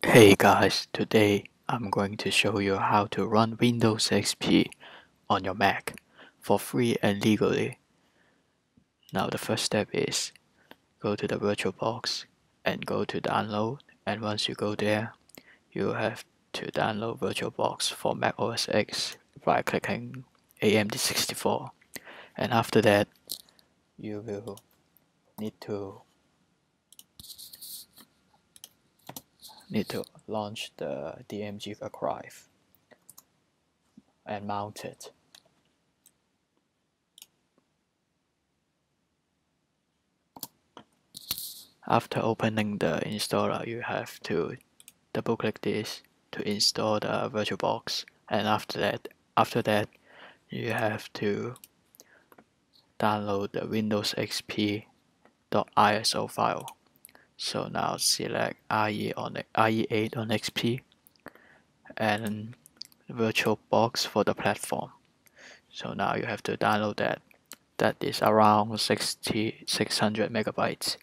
Hey guys, today I'm going to show you how to run Windows XP on your Mac for free and legally. Now the first step is go to the VirtualBox and go to download, and once you go there, you have to download VirtualBox for Mac OS X by clicking AMD64, and after that you will need to launch the DMG archive and mount it. After opening the installer, you have to double click this to install the VirtualBox, and after that you have to download the Windows XP.iso file. So now select IE8 on XP and VirtualBox for the platform. So now you have to download that. That is around 600 megabytes.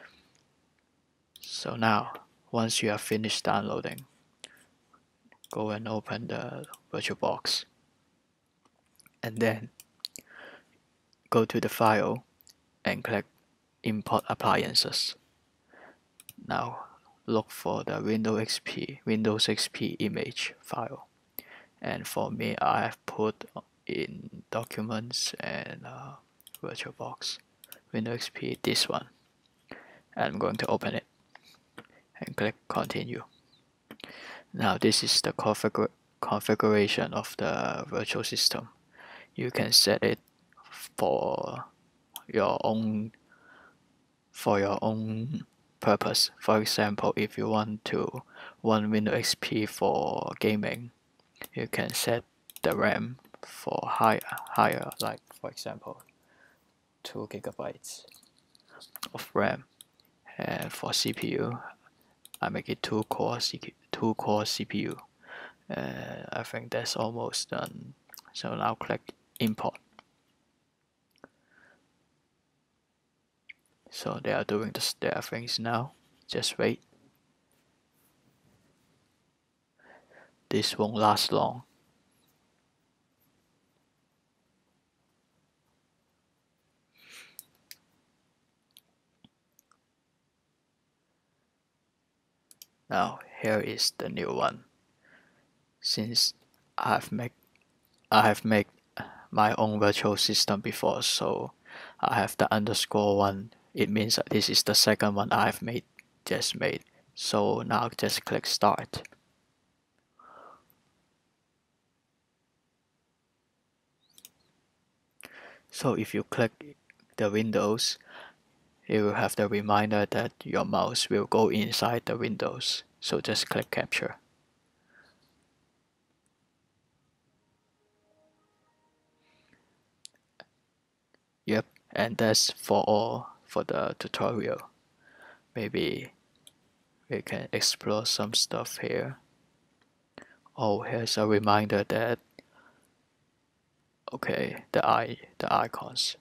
So now, once you have finished downloading, go and open the VirtualBox, and then go to the file and click Import Appliances. Now look for the Windows XP image file, and for me I have put in Documents and VirtualBox Windows XP, this one, and I'm going to open it and click Continue. Now this is the configuration of the virtual system. You can set it for your own purpose. For example, if you want to run Windows XP for gaming, you can set the RAM for higher, like for example 2 gigabytes of RAM. And for CPU, I make it 2-core CPU. I think that's almost done. So now click Import. So they are doing their things now. Just wait. This won't last long. Now here is the new one. Since I have made my own virtual system before, so I have the underscore one. It means that this is the second one I've just made. So now just click Start. So if you click the Windows, it will have the reminder that your mouse will go inside the Windows. So just click Capture. Yep, and that's for all for the tutorial. Maybe we can explore some stuff here. Oh, here's a reminder that, okay, the icons.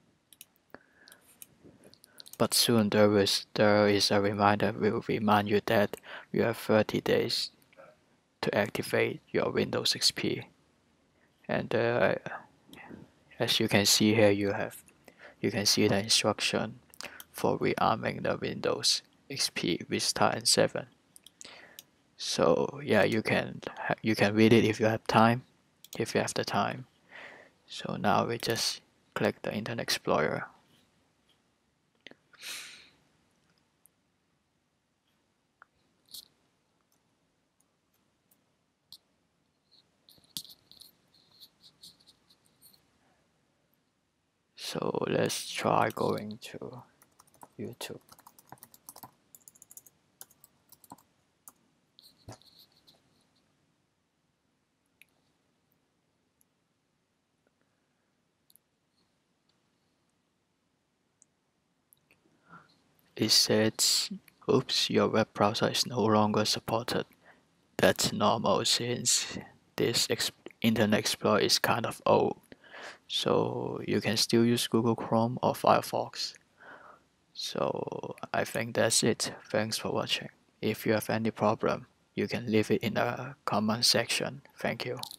But soon there is a reminder will remind you that you have 30 days to activate your Windows XP. And as you can see here, you can see the instruction for rearming the Windows XP Vista and 7. So yeah, you can read it if you have time, if you have the time. So now we just click the Internet Explorer. So let's try going to YouTube. It says, oops, your web browser is no longer supported. That's normal since this Internet Explorer is kind of old. So you can still use Google Chrome or Firefox. So I think that's it. Thanks for watching. If you have any problem, you can leave it in the comment section. Thank you.